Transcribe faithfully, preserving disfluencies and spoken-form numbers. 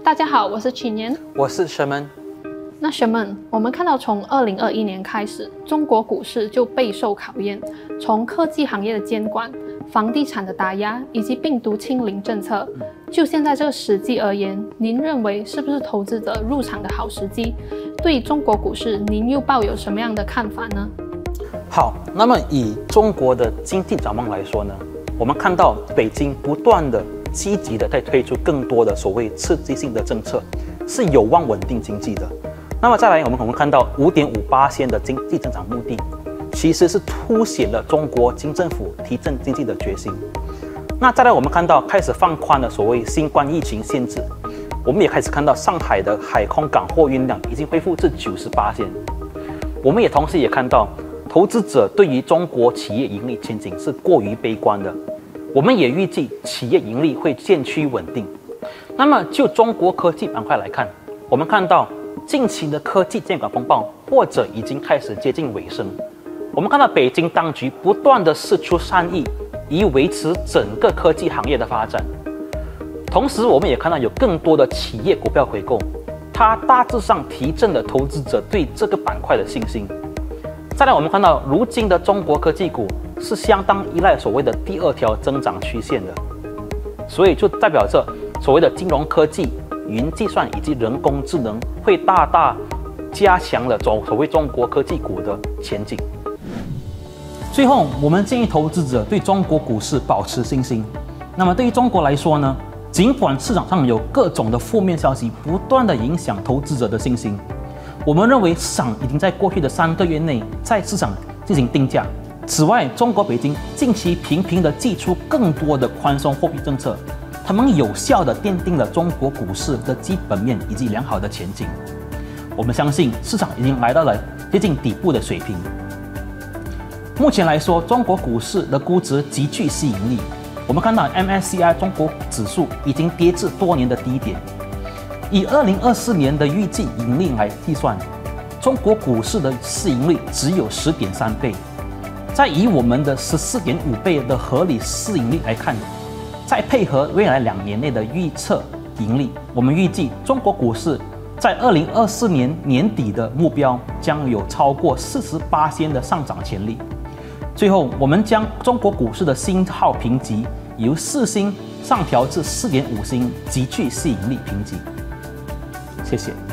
大家好，我是曲年， 我是沈门。 那沈门，我们看到从二零二一年开始，中国股市就备受考验，从科技行业的监管、房地产的打压以及病毒清零政策，就现在这个时机而言，您认为是不是投资者入场的好时机？对中国股市，您又抱有什么样的看法呢？ 好，那么以中国的经济展望来说呢，我们看到北京不断的积极的在推出更多的所谓刺激性的政策，是有望稳定经济的。那么再来，我们我们看到 五点五八 的经济增长目的，其实是凸显了中国经政府提振经济的决心。那再来，我们看到开始放宽了所谓新冠疫情限制，我们也开始看到上海的海空港货运量已经恢复至 百分之九十八。我们也同时也看到，投资者对于中国企业盈利前景是过于悲观的。我们也预计企业盈利会渐趋稳定。那么就中国科技板块来看，我们看到近期的科技监管风暴或者已经开始接近尾声。我们看到北京当局不断的释出善意，以维持整个科技行业的发展。同时，我们也看到有更多的企业股票回购，它大致上提振了投资者对这个板块的信心。再来，我们看到如今的中国科技股是相当依赖所谓的第二条增长曲线的，所以就代表着所谓的金融科技、云计算以及人工智能会大大加强了所谓中国科技股的前景。最后，我们建议投资者对中国股市保持信心。那么对于中国来说呢，尽管市场上有各种的负面消息不断的影响投资者的信心，我们认为市场已经在过去的三个月内在市场进行定价。此外，中国北京近期频频地祭出更多的宽松货币政策，他们有效地奠定了中国股市的基本面以及良好的前景。我们相信市场已经来到了接近底部的水平。目前来说，中国股市的估值极具吸引力。我们看到 M S C I 中国指数已经跌至多年的低点。以二零二四年的预计盈利来计算，中国股市的市盈率只有 十点三倍。再以我们的 十四点五倍的合理市盈率来看，再配合未来两年内的预测盈利，我们预计中国股市在二零二四年年底的目标将有超过 百分之四十八 的上涨潜力。最后，我们将中国股市的星号评级由四星上调至 四点五星，极具吸引力评级。谢谢。